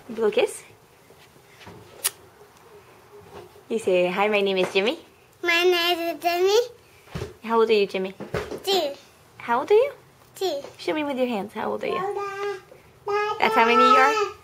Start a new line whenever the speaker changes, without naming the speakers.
Blow kiss. You say, hi, my name is Jimmy.
My name is Jimmy.
How old are you, Jimmy?
2.
How old are you?
2.
Show me with your hands. How old are you? That's how many you are?